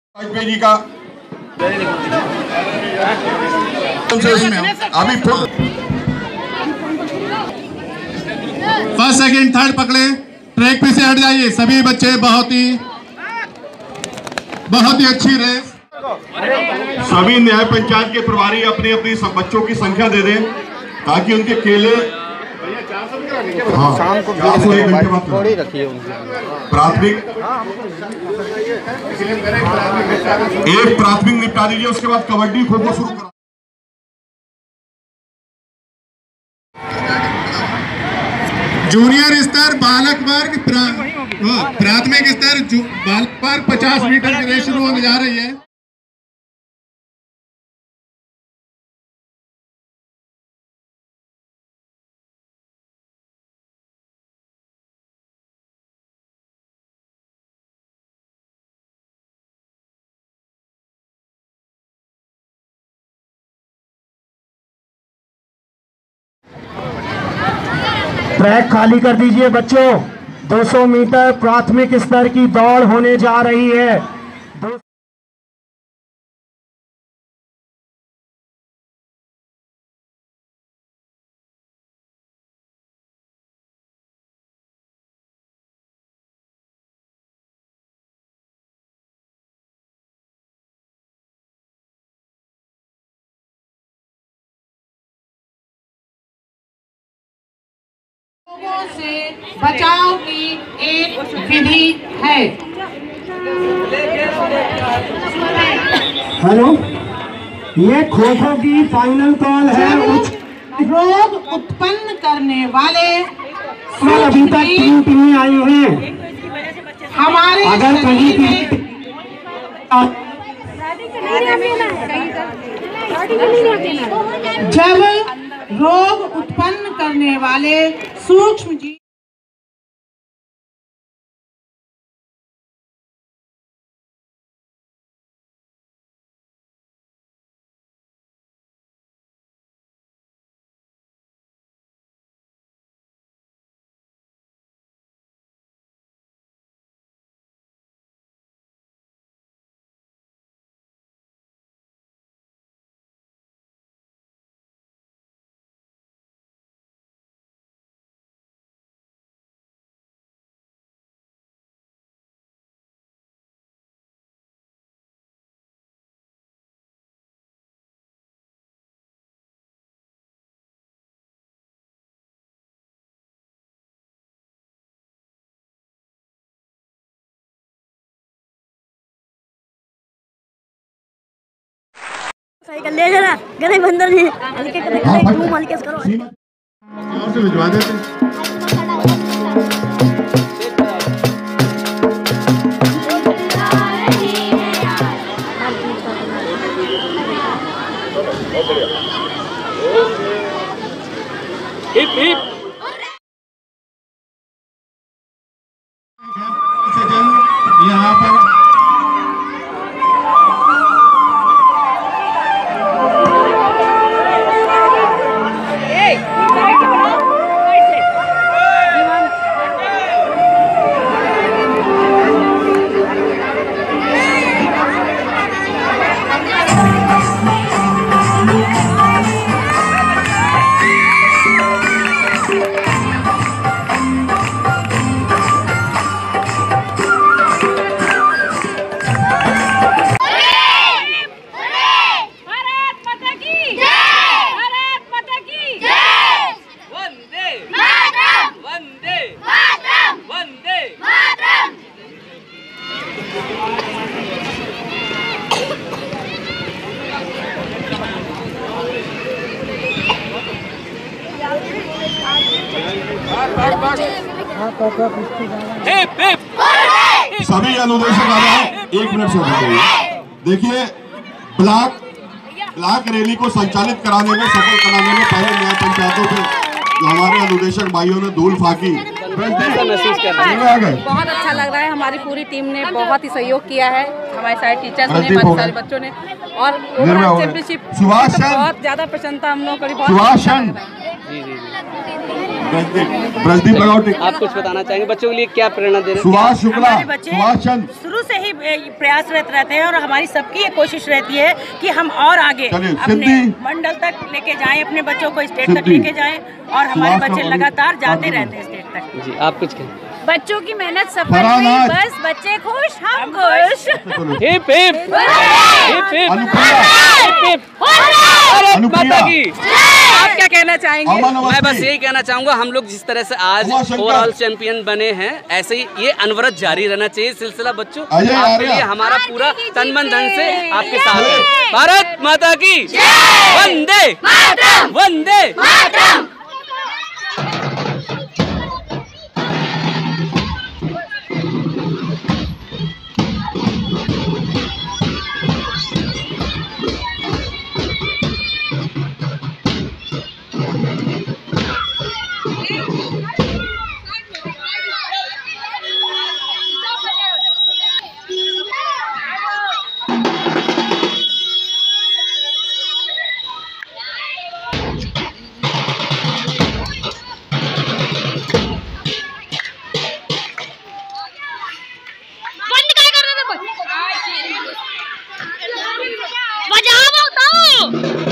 वाजपेयी जी का अभी first second third पकड़े, ट्रैक पे से हट जाइए सभी बच्चे। बहुत ही अच्छी रेस। सभी न्याय पंचायत के प्रभारी अपनी अपनी बच्चों की संख्या दे दें ताकि उनके केले शाम को 1 घंटे बाद प्राथमिक एक प्राथमिक निपटा दीजिए, उसके बाद कबड्डी खो खो शुरू करो। जूनियर स्तर बालक वर्ग प्राथमिक स्तर बालक वर्ग 50 मीटर की रेस शुरू होने जा रही है। ट्रैक खाली कर दीजिए बच्चों। 200 मीटर प्राथमिक स्तर की दौड़ होने जा रही है। लोगों से बचाव की एक विधि है। हेलो, ये खो खो की फाइनल कॉल है। रोग उत्पन्न करने वाले अभी तक 3 टीमें आई हैं। हमारे अगर कहीं की जब रोग उत्पन्न करने वाले सूक्ष्म जीव सही कर ले जरा गले बंदर नहीं हल्के कर गले घूम हल्के से करो और से भिजवा देते। हिप हिप यहाँ पर सभी अनुदेशक आ जाए, 1 मिनट से देखिए। ब्लॉक रैली को संचालित कराने में सफल कराने में पहले न्याय पंचायतों से जो हमारे अनुदेशक भाइयों ने धूल फाकी। बहुत अच्छा लग रहा है। हमारी पूरी टीम ने बहुत ही सहयोग किया है। हमारे सारे टीचर्स ने, हमारे सारे बच्चों ने, और चैंपियनशिप बहुत ज्यादा प्रसन्नता हम लोगों को। जी जी ब्रजदीप लगाओ टिक। आप कुछ बताना चाहेंगे बच्चों के लिए, क्या प्रेरणा दे रहे हैं? सुभाष शुक्ला, हमारे बच्चे सुभाष चंद, शुरू से ही प्रयासरत रहते हैं और हमारी सबकी ये कोशिश रहती है कि हम और आगे चलिए, अपने सिद्धि। मंडल तक लेके जाएं, अपने बच्चों को स्टेट तक सिद्धि। लेके जाएं और हमारे सुभाष बच्चे का लगातार बड़ी जाते बात रहते हैं स्टेट तक। जी आप कुछ कहें। बच्चों की मेहनत सफल फरहान हुई, आज। बस बच्चे खुश, हम खुश। Hip hip hip hip Anupriya, hip hip. Bharat Anupriya. माता की। आप क्या कहना चाहेंगे? अमन अवस्थी। मैं बस यही कहना चाहूंगा, हम लोग जिस तरह से आज उमाशंकर। ओवरऑल चैंपियन बने हैं, ऐसे ही ये अनवरत जारी रहना चाहिए सिलसिला बच्चों। अजय आपके आर्या। लिए हमारा पूरा तन मन धन से आपके साथ है। भारत माता की वंदे वंदे। बजाओ तो